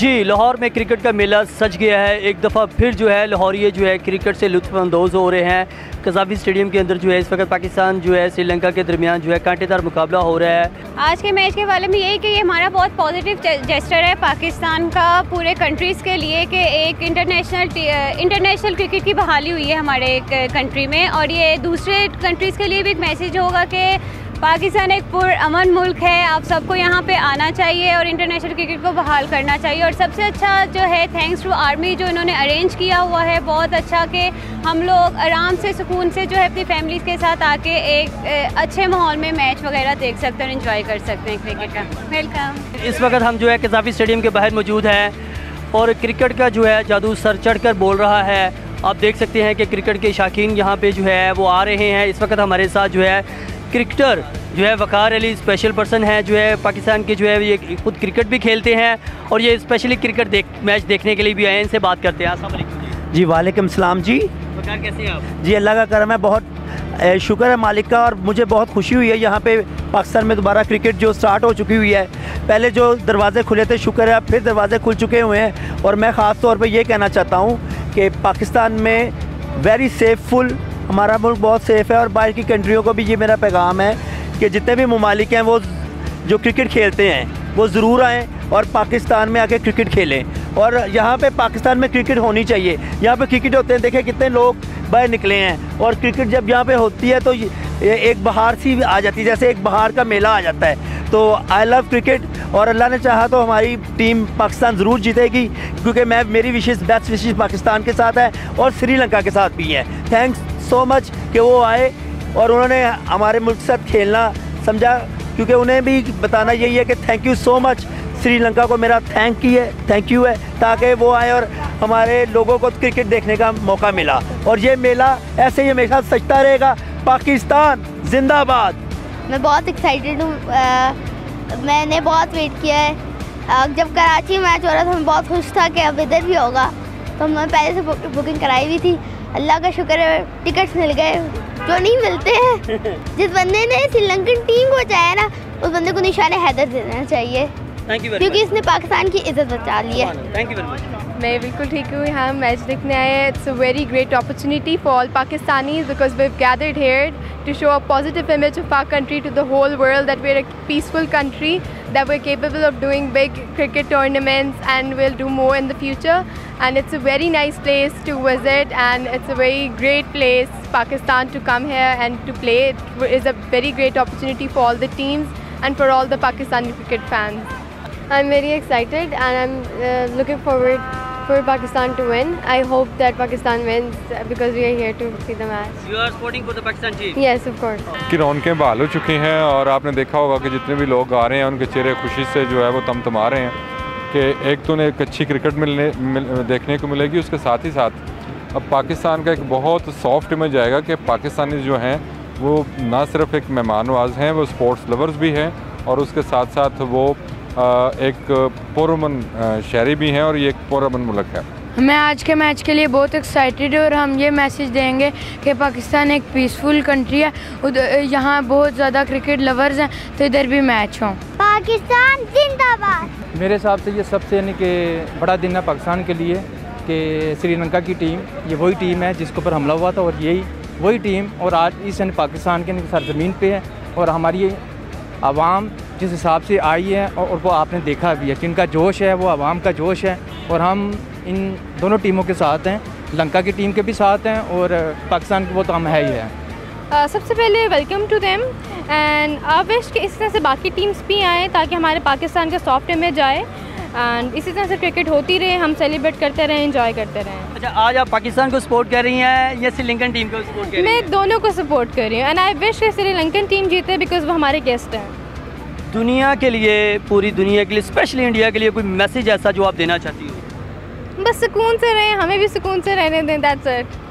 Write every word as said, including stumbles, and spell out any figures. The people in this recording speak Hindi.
जी, लाहौर में क्रिकेट का मेला सज गया है। एक दफ़ा फिर जो है लाहौरिये जो है क्रिकेट से लुत्फ़अंदोज़ हो रहे हैं। कज़ाफ़ी स्टेडियम के अंदर जो है इस वक्त पाकिस्तान जो है श्रीलंका के दरमियान जो है कांटेदार मुकाबला हो रहा है। आज के मैच के बारे में यही कि ये हमारा बहुत पॉजिटिव जेस्चर है पाकिस्तान का पूरे कंट्रीज़ के लिए कि एक इंटरनेशनल इंटरनेशनल क्रिकेट की बहाली हुई है हमारे कंट्री में, और ये दूसरे कंट्रीज़ के लिए भी एक मैसेज होगा कि पाकिस्तान एक पुरअमन मुल्क है, आप सबको यहाँ पे आना चाहिए और इंटरनेशनल क्रिकेट को बहाल करना चाहिए। और सबसे अच्छा जो है थैंक्स टू आर्मी जो इन्होंने अरेंज किया हुआ है, बहुत अच्छा कि हम लोग आराम से सुकून से जो है अपनी फैमिलीज़ के साथ आके एक अच्छे माहौल में मैच वगैरह देख सकते हैं और इन्जॉय कर सकते हैं क्रिकेट का। वेलकम। इस वक्त हम जो है कज़ाफ़ी स्टेडियम के बाहर मौजूद हैं और क्रिकेट का जो है जादू सर चढ़ कर बोल रहा है। आप देख सकते हैं कि क्रिकेट के शौकीन यहाँ पे जो है वो आ रहे हैं। इस वक्त हमारे साथ जो है क्रिकेटर जो है वकार अली स्पेशल पर्सन है, जो है पाकिस्तान के जो है ये खुद क्रिकेट भी खेलते हैं और ये स्पेशली क्रिकेट देख मैच देखने के लिए भी आए हैं। इनसे बात करते हैं। अस्सलाम वालेकुम जी। वालेकुम सलाम जी। वकार कैसे हैं आप? जी अल्लाह का करम है, बहुत शुक्र है मालिक का, और मुझे बहुत खुशी हुई है यहाँ पे पाकिस्तान में दोबारा क्रिकेट जो स्टार्ट हो चुकी हुई है। पहले जो दरवाजे खुले थे शुक्र है फिर दरवाजे खुल चुके हुए हैं। और मैं ख़ास तौर पे ये कहना चाहता हूँ कि पाकिस्तान में वेरी सेफुल, हमारा मुल्क बहुत सेफ़ है। और बाहर की कंट्रियों को भी ये मेरा पैगाम है कि जितने भी ममालिक हैं वो जो क्रिकेट खेलते हैं वो ज़रूर आएँ और पाकिस्तान में आके क्रिकेट खेलें। और यहाँ पे पाकिस्तान में क्रिकेट होनी चाहिए। यहाँ पे क्रिकेट होते हैं, देखें कितने लोग बाहर निकले हैं। और क्रिकेट जब यहाँ पे होती है तो एक बहार सी आ जाती है, जैसे एक बहार का मेला आ जाता है। तो आई लव क्रिकेट, और अल्लाह ने चाहा तो हमारी टीम पाकिस्तान ज़रूर जीतेगी, क्योंकि मैं मेरी विशेष बेस्ट विशेष पाकिस्तान के साथ है और श्रीलंका के साथ भी है। थैंक्स सो मच कि वो आए और उन्होंने हमारे मुल्क के साथ खेलना समझा, क्योंकि उन्हें भी बताना यही है कि thank you so much. Sri Lanka को मेरा थैंक ही है थैंक यू है, ताकि वो आए और हमारे लोगों को क्रिकेट देखने का मौका मिला। और ये मेला ऐसे ही हमेशा सजता रहेगा। पाकिस्तान जिंदाबाद। मैं बहुत एक्साइटेड हूँ, मैंने बहुत वेट किया है। आ, जब कराची मैच हो रहा था मैं बहुत खुश था कि अब इधर भी होगा, तो मैं पहले से बुक, बुकिंग कराई हुई थी। अल्लाह का शुक्र है टिकट्स मिल गए जो नहीं मिलते हैं। जिस बंदे ने श्रीलंकन टीम को बचाया ना, उस बंदे को निशाने हैदर देना चाहिए, क्योंकि इसने पाकिस्तान की इज्जत बचा ली है। Thank you very much. मैं बिल्कुल ठीक हूँ, यहाँ मैच देखने आए हैं। It's a very great opportunity for all Pakistanis because we have gathered here to show a positive image of our country to the whole world, that we're a peaceful country, that we're capable of doing big cricket tournaments and we'll do more in the future. And it's a very nice place to visit, and it's a very great place, Pakistan, to come here and to play. It is a very great opportunity for all the teams and for all the Pakistani cricket fans. I'm very excited and I'm uh, looking forward for Pakistan to win. I hope that Pakistan wins because we are here to see the match. You are supporting for the Pakistan team? Yes, of course. की रौनकें बहाल हो चुकी हैं और आपने देखा होगा कि जितने भी लोग आ रहे हैं उनके चेहरे खुशी से जो है वो तमतमा रहे हैं कि एक तो उन्हें एक अच्छी क्रिकेट मिलने मिल, देखने को मिलेगी। उसके साथ ही साथ अब पाकिस्तान का एक बहुत सॉफ्ट इमेज आएगा कि पाकिस्तानी जो हैं वो ना सिर्फ एक मेहमान नवाज हैं, वो स्पोर्ट्स लवर्स भी हैं और उसके साथ साथ वो एक पुरअमन शहरी भी हैं और ये एक पुरअमन मुल्क है। मैं आज के मैच के लिए बहुत एक्साइटेड हूँ और हम ये मैसेज देंगे कि पाकिस्तान एक पीसफुल कंट्री है, उधर यहाँ बहुत ज़्यादा क्रिकेट लवर्स हैं, तो इधर भी मैच हों। पाकिस्तान जिंदाबाद। मेरे हिसाब से ये सबसे यानी कि बड़ा दिन है पाकिस्तान के लिए कि श्रीलंका की टीम ये वही टीम है जिसके ऊपर हमला हुआ था, और यही वही टीम और आज इस पाकिस्तान के सरजमीन पे है। और हमारी आवाम जिस हिसाब से आई है और वो आपने देखा भी है कि इनका जोश है, वो आवाम का जोश है, और हम इन दोनों टीमों के साथ हैं, लंका की टीम के भी साथ हैं और पाकिस्तान की वो तो हम है ही है। uh, सबसे पहले welcome to them and I wish कि इस तरह से बाकी टीम्स भी आएँ ताकि हमारे पाकिस्तान का सॉफ्ट इमेज आए एंड इसी तरह से क्रिकेट होती रहे, हम सेलिब्रेट करते रहें, एंजॉय करते रहें। अच्छा, आज आप पाकिस्तान को सपोर्ट कर रही हैं या श्रीलंकन टीम को सपोर्ट कर रही हैं? मैं दोनों को सपोर्ट कर रही हूँ एंड आई विश कि श्रीलंकन टीम जीते बिकॉज वो हमारे गेस्ट हैं। दुनिया के लिए, पूरी दुनिया के लिए, स्पेशली इंडिया के लिए कोई मैसेज ऐसा जो आप देना चाहती हो? बस सुकून से रहें, हमें भी सुकून से रहने दें, दैट्स इट।